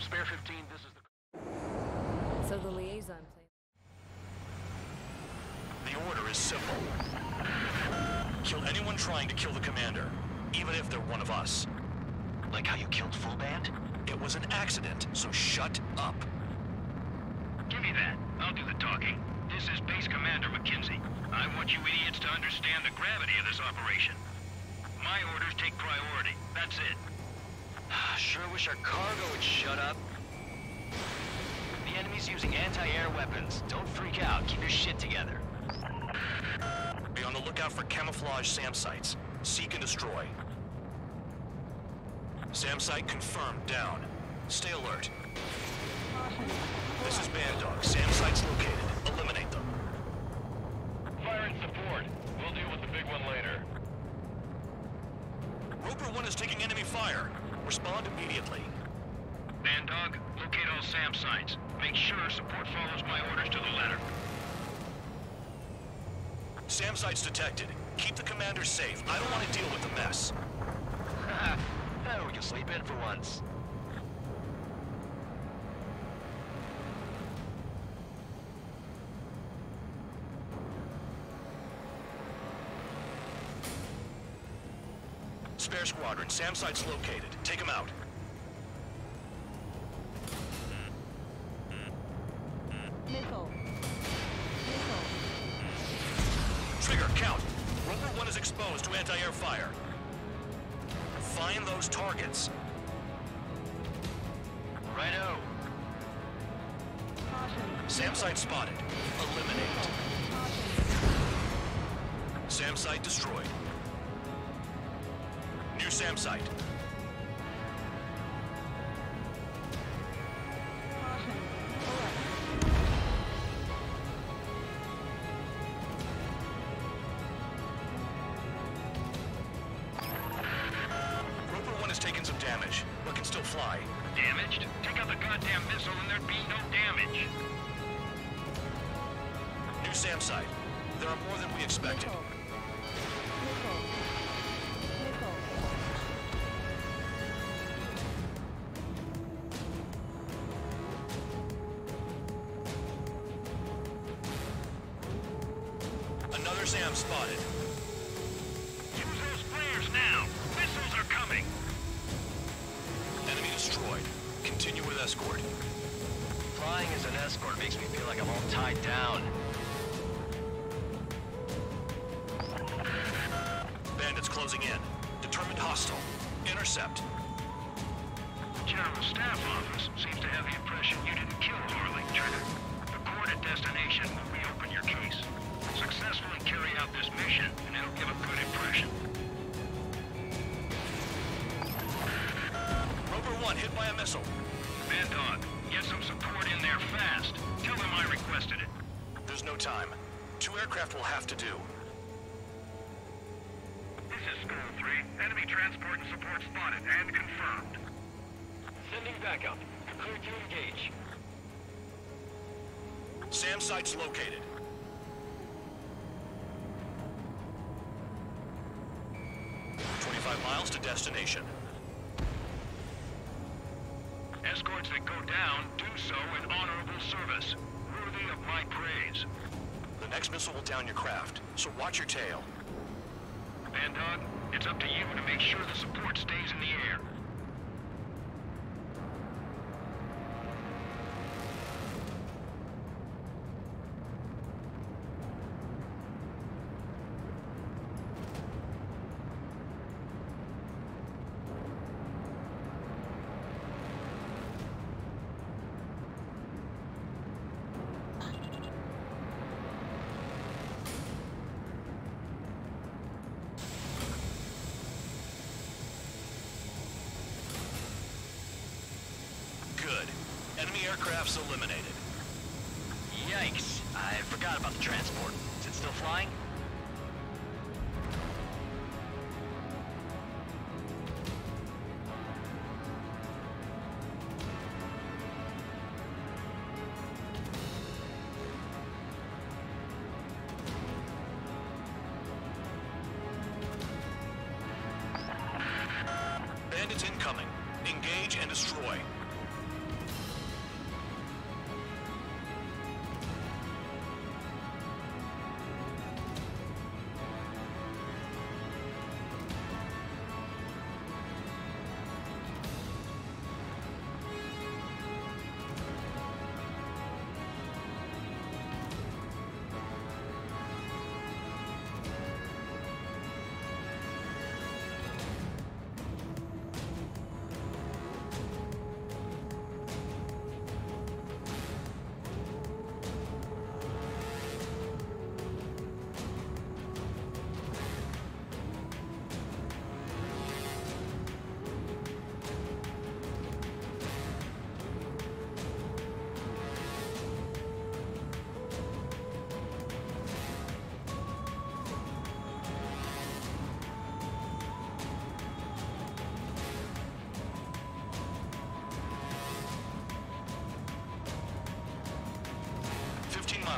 Spare 15, this is the... So the liaison plan. The order is simple. Kill anyone trying to kill the commander, even if they're one of us. Like how you killed Full Band? It was an accident, so shut up. Give me that. I'll do the talking. This is Base Commander McKenzie. I want you idiots to understand the gravity of this operation. My orders take priority. That's it. Sure wish our cargo would shut up. The enemy's using anti-air weapons. Don't freak out. Keep your shit together. Be on the lookout for camouflage SAM sites. Seek and destroy. SAM site confirmed down. Stay alert. This is Band Dog. SAM site's located. Eliminate them. Fire and support. We'll deal with the big one later. Roper 1 is taking enemy fire. Respond immediately. Band Dog, locate all SAM sites. Make sure support follows my orders to the letter. SAM sites detected. Keep the commander safe. I don't want to deal with the mess. Oh, we can sleep in for once. Spare squadron. SAM site's located. Take him out. Missile. Trigger, count. Roper 1 is exposed to anti-air fire. Find those targets. Righto. SAM site spotted. Eliminate. SAM site destroyed. New SAM site. Roper 1 has taken some damage, but can still fly. Damaged? Take out the goddamn missile and there'd be no damage. New SAM site. There are more than we expected. Another SAM spotted. Use those flares now. Missiles are coming. Enemy destroyed. Continue with escort. Flying as an escort makes me feel like I'm all tied down. Bandits closing in. Determined hostile. Intercept. General Staff Office seems to have the impression you didn't kill Harley, Trigger. The court at destination will reopen your case. Successfully carry out this mission, and it'll give a good impression. Roper 1 hit by a missile. Band Dog, get some support in there fast. Tell them I requested it. There's no time. 2 aircraft will have to do. This is School 3. Enemy transport and support spotted and confirmed. Sending backup. Clear to engage. SAM site's located. Miles to destination. Escorts that go down do so in honorable service, worthy of my praise. The next missile will down your craft, so watch your tail. Band Dog, it's up to you to make sure the support stays in the air. Good. Enemy aircraft's eliminated. Yikes. I forgot about the transport. Is it still flying? Bandits incoming. Engage and destroy.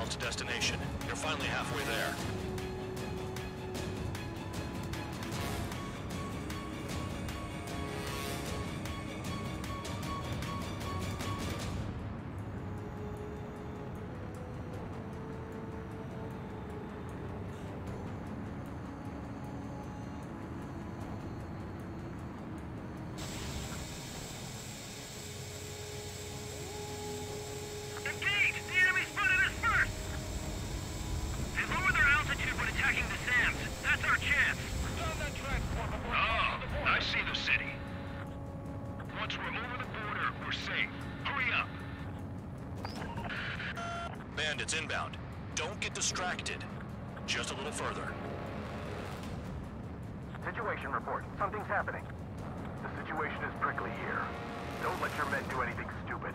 miles to destination. You're finally halfway there. Engage! The enemy spotted us first! They lowered their altitude when attacking the SAMs. That's our chance. Oh, I see the city. Once we're over the border, we're safe. Hurry up. Bandits inbound. Don't get distracted. Just a little further. Situation report. Something's happening. The situation is prickly here. Don't let your men do anything stupid.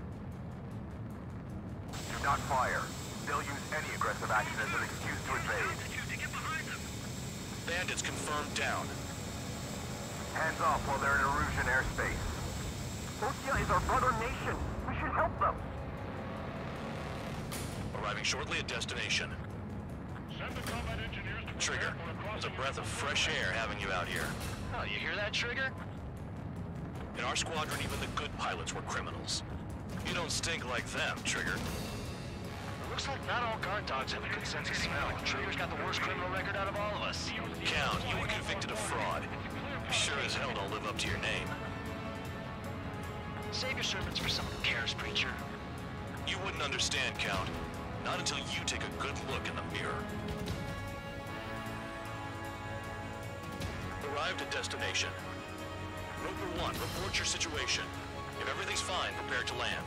Do not fire. They'll use any aggressive action as an excuse to invade. Altitude to get behind them. Bandits confirmed down. Hands off while they're in Erusian airspace. Ostia is our brother nation. We should help them. Arriving shortly at destination. Send the combat engineers to Trigger, it's a breath of fresh air having you out here. Oh, you hear that, Trigger? In our squadron, even the good pilots were criminals. You don't stink like them, Trigger. Looks like not all guard dogs have a good sense of smell. Trigger's got the worst criminal record out of all of us. Count, you were convicted of fraud. You sure as hell don't live up to your name. Save your sermons for someone who cares, preacher. You wouldn't understand, Count. Not until you take a good look in the mirror. Arrived at destination. Roper 1, report your situation. If everything's fine, prepare to land.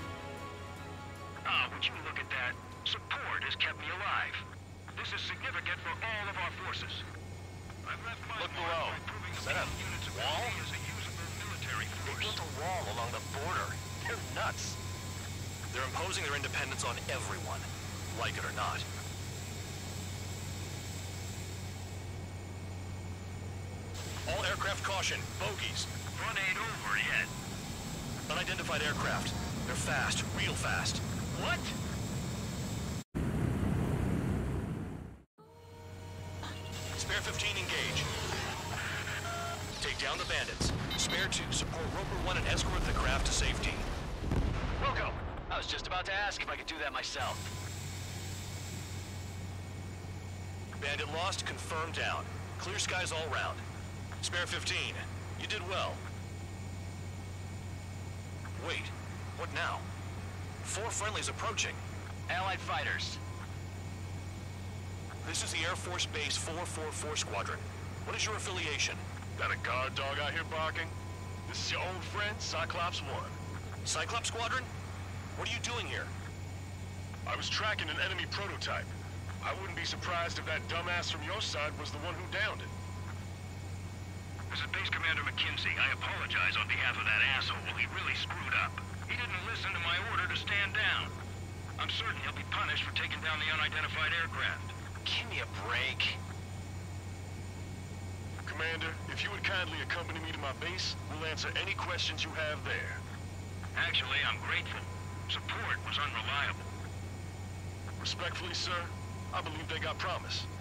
Ah, would you look at that? Support has kept me alive. This is significant for all of our forces. I've left my Look below. mark by proving Is that a unit's wall? ability as a usable military They force. built a wall along the border. They're nuts. They're imposing their independence on everyone, like it or not. All aircraft caution, bogies. Front ain't over yet. Unidentified aircraft. They're fast, real fast. What? Spare 15 engage. Take down the bandits. Spare 2 support Roper 1 and escort the craft to safety. Wilco, I was just about to ask if I could do that myself. Bandit lost, confirmed down. Clear skies all round. Spare 15. You did well. Wait, what now? 4 friendlies approaching. Allied fighters. This is the Air Force Base 444 Squadron. What is your affiliation? Got a guard dog out here barking? This is your old friend, Cyclops 1. Cyclops Squadron? What are you doing here? I was tracking an enemy prototype. I wouldn't be surprised if that dumbass from your side was the one who downed it. This is Base Commander McKinsey. I apologize on behalf of that asshole. He really screwed up. He didn't listen to my order to stand down. I'm certain he'll be punished for taking down the unidentified aircraft. Give me a break. Commander, if you would kindly accompany me to my base, we'll answer any questions you have there. Actually, I'm grateful. Support was unreliable. Respectfully, sir, I believe they got promise.